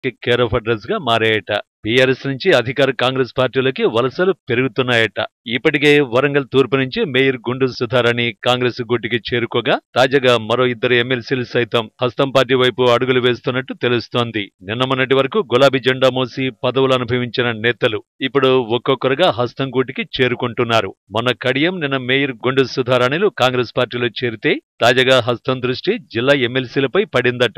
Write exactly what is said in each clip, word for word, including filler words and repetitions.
Care of address గా మారాయట. BRS నుంచి అధికార కాంగ్రెస్ పార్టీలకి వలసలు పెరుగుతున్నాయట. ఇప్పటికే వరంగల్ తూర్పు నుంచి మేయర్ గుండు సుధారాణి కాంగ్రెస్ గుట్టికి చేరుకోగా తాజాగా మరో ఇద్దరు ఎమ్మెల్సీలు సైతం హస్తం పార్టీ వైపు అడుగులు వేస్తున్నట్టు తెలుస్తోంది. నిన్న మొన్నటి వరకు గులాబీ జెండా మోసి పదవులు అనుభవించిన నేతలు ఇప్పుడు ఒక్కొక్కరుగా హస్తం గూటికి చేరుకుంటున్నారు. మొన్న కడియం, నిన్న మేయర్ గుండు సుధారాణిలు కాంగ్రెస్ పార్టీలో చేరితే తాజాగా హస్తం దృష్టి జిల్లా ఎమ్మెల్సీలపై పడిందట.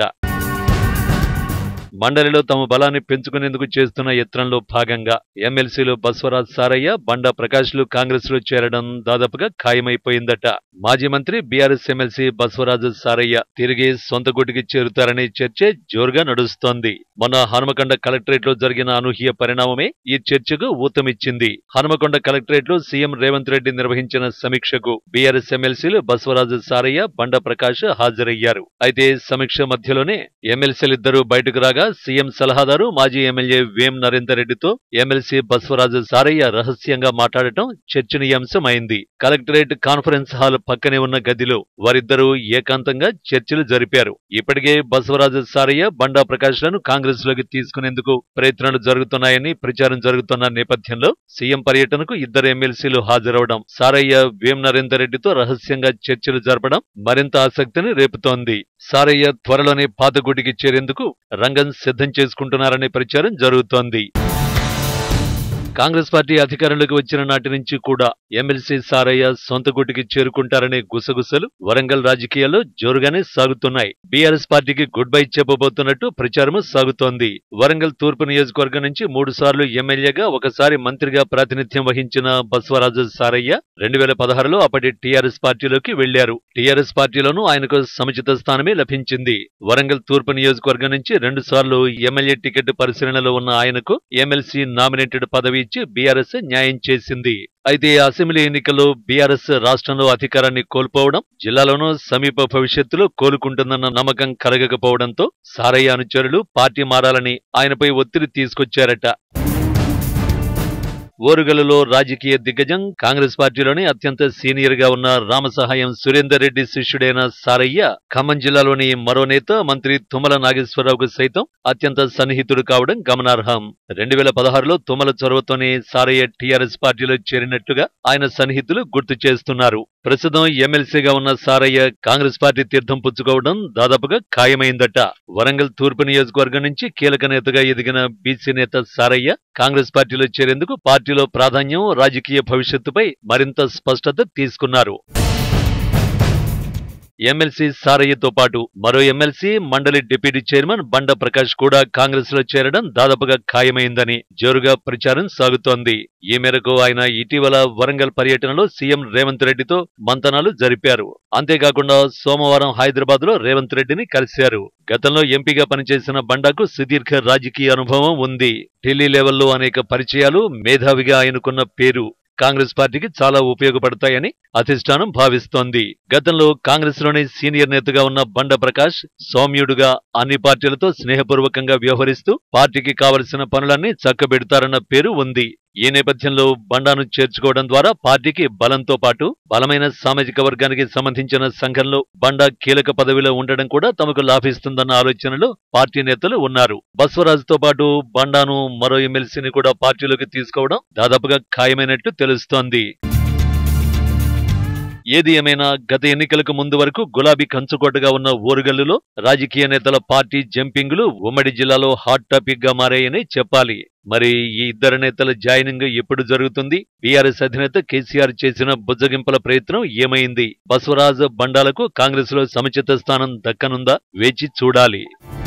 మండలిలో తమ బలాన్ని పెంచుకునేందుకు చేస్తున్న యత్నంలో భాగంగా ఎమ్మెల్సీలు బస్వరాజ్ సారయ్య, బండా ప్రకాష్లు కాంగ్రెస్ లో చేరడం దాదాపుగా ఖాయమైపోయిందట. మాజీ మంత్రి బీఆర్ఎస్ ఎమ్మెల్సీ బస్వరాజు సారయ్య తిరిగి సొంత గుటికి చేరుతారనే చర్చ జోరుగా నడుస్తోంది. మొన్న హనుమకొండ కలెక్టరేట్ లో జరిగిన అనూహ్య పరిణామమే ఈ చర్చకు ఊతమిచ్చింది. హనుమకొండ కలెక్టరేట్ లో సీఎం రేవంత్ రెడ్డి నిర్వహించిన సమీక్షకు బీఆర్ఎస్ ఎమ్మెల్సీలు బస్వరాజు సారయ్య, బండా ప్రకాష్ హాజరయ్యారు. అయితే సమీక్ష మధ్యలోనే ఎమ్మెల్సీలిద్దరూ బయటకు రాగా సీఎం సలహాదారు మాజీ ఎమ్మెల్యే వేం నరేందర్ రెడ్డితో ఎమ్మెల్సీ బస్వరాజు సారయ్య రహస్యంగా మాట్లాడటం చర్చనీయాంశమైంది. కలెక్టరేట్ కాన్ఫరెన్స్ హాల్ పక్కనే ఉన్న గదిలో వారిద్దరూ ఏకాంతంగా చర్చలు జరిపారు. ఇప్పటికే బస్వరాజు సారయ్య, బండా ప్రకాష్లను కాంగ్రెస్ లోకి తీసుకునేందుకు ప్రయత్నాలు జరుగుతున్నాయని ప్రచారం జరుగుతున్న నేపథ్యంలో సీఎం పర్యటనకు ఇద్దరు ఎమ్మెల్సీలు హాజరవడం, సారయ్య వేం నరేందర్ రెడ్డితో రహస్యంగా చర్చలు జరపడం మరింత ఆసక్తిని రేపుతోంది. సారయ్య త్వరలోనే పాతగుడికి చేరేందుకు రంగం సిద్ధం చేసుకుంటున్నారనే ప్రచారం జరుగుతోంది. కాంగ్రెస్ పార్టీ అధికారంలోకి వచ్చిన నాటి నుంచి కూడా ఎమ్మెల్సీ సారయ్య సొంత గుటికి చేరుకుంటారనే గుసగుసలు వరంగల్ రాజకీయాల్లో జోరుగానే సాగుతున్నాయి. బీఆర్ఎస్ పార్టీకి గుడ్ బై చెప్పబోతున్నట్టు ప్రచారము సాగుతోంది. వరంగల్ తూర్పు నియోజకవర్గం నుంచి మూడు సార్లు ఎమ్మెల్యేగా, ఒకసారి మంత్రిగా ప్రాతినిధ్యం వహించిన బస్వరాజు సారయ్య రెండు వేల పదహారులో అప్పటి టీఆర్ఎస్ పార్టీలోకి వెళ్లారు. టీఆర్ఎస్ పార్టీలోనూ ఆయనకు సముచిత స్థానమే లభించింది. వరంగల్ తూర్పు నియోజకవర్గం నుంచి రెండు సార్లు ఎమ్మెల్యే టికెట్ పరిశీలనలో ఉన్న ఆయనకు ఎమ్మెల్సీ నామినేటెడ్ పదవి ఇచ్చి బీఆర్ఎస్ న్యాయం చేసింది. అయితే అసెంబ్లీ ఎన్నికల్లో బీఆర్ఎస్ రాష్ట్రంలో అధికారాన్ని కోల్పోవడం, జిల్లాలోనూ సమీప భవిష్యత్తులో కోలుకుంటుందన్న నమ్మకం కలగకపోవడంతో సారయ్య అనుచరులు పార్టీ మారాలని ఆయనపై ఒత్తిడి తీసుకొచ్చారట. ఓరుగల్లులో రాజకీయ దిగ్గజం, కాంగ్రెస్ పార్టీలోని అత్యంత సీనియర్ గా ఉన్న రామసహాయం సురేందర్ రెడ్డి శిష్యుడైన సారయ్య ఖమ్మం జిల్లాలోని మరో నేత మంత్రి తుమ్మల నాగేశ్వరరావుకు సైతం అత్యంత సన్నిహితుడు కావడం గమనార్హం. రెండు వేల పదహారులో తుమ్మల చొరవతోనే సారయ్య టీఆర్ఎస్ పార్టీలో చేరినట్టుగా ఆయన సన్నిహితులు గుర్తు చేస్తున్నారు. ప్రస్తుతం ఎమ్మెల్సీగా ఉన్న సారయ్య కాంగ్రెస్ పార్టీ తీర్థం పుచ్చుకోవడం దాదాపుగా ఖాయమైందట. వరంగల్ తూర్పు నియోజకవర్గం నుంచి కీలక నేతగా ఎదిగిన బీసీ నేత సారయ్య కాంగ్రెస్ పార్టీలో చేరేందుకు పార్టీలో ప్రాధాన్యం, రాజకీయ భవిష్యత్తుపై మరింత స్పష్టత తీసుకున్నారు. ఎమ్మెల్సీ సారయ్యతో పాటు మరో ఎమ్మెల్సీ, మండలి డిప్యూటీ చైర్మన్ బండా ప్రకాష్ కూడా కాంగ్రెస్ లో చేరడం దాదాపుగా ఖాయమైందని జోరుగా ప్రచారం సాగుతోంది. ఈ మేరకు ఆయన ఇటీవల వరంగల్ పర్యటనలో సీఎం రేవంత్ రెడ్డితో మంతనాలు జరిపారు. అంతేకాకుండా సోమవారం హైదరాబాద్ లో రేవంత్ రెడ్డిని కలిశారు. గతంలో ఎంపీగా పనిచేసిన బండాకు సుదీర్ఘ రాజకీయ అనుభవం ఉంది. ఢిల్లీ లెవెల్లో అనేక పరిచయాలు, మేధావిగా ఆయనకున్న పేరు కాంగ్రెస్ పార్టీకి చాలా ఉపయోగపడతాయని అధిష్టానం భావిస్తోంది. గతంలో కాంగ్రెస్ లోని సీనియర్ నేతగా ఉన్న బండా ప్రకాష్ సౌమ్యుడుగా అన్ని పార్టీలతో స్నేహపూర్వకంగా వ్యవహరిస్తూ పార్టీకి కావలసిన పనులన్నీ చక్కబెడతారన్న పేరు ఉంది. ఈ నేపథ్యంలో బండాను చేర్చుకోవడం ద్వారా పార్టీకి బలంతో పాటు బలమైన సామాజిక వర్గానికి సంబంధించిన సంఘంలో బండా కీలక పదవిలో ఉండడం కూడా తమకు లాభిస్తుందన్న ఆలోచనలో పార్టీ నేతలు ఉన్నారు. బస్వరాజుతో పాటు బండాను, మరో ఎమ్మెల్సీని కూడా పార్టీలోకి తీసుకోవడం దాదాపుగా ఖాయమైనట్టు తెలుస్తోంది. ఏది ఏమైనా గత ఎన్నికలకు ముందు వరకు గులాబీ కంచుకోటగా ఉన్న ఓరుగల్లులో రాజకీయ నేతల పార్టీ జంపింగులు ఉమ్మడి జిల్లాలో హాట్ టాపిక్ గా మారాయని చెప్పాలి. మరి ఈ ఇద్దరు నేతల జాయినింగ్ ఎప్పుడు జరుగుతుంది? బీఆర్ఎస్ అధినేత కేసీఆర్ చేసిన బుజ్జగింపుల ప్రయత్నం ఏమైంది? బస్వరాజ్, బండాలకు కాంగ్రెస్ లో సముచిత స్థానం దక్కనుందా? వేచి చూడాలి.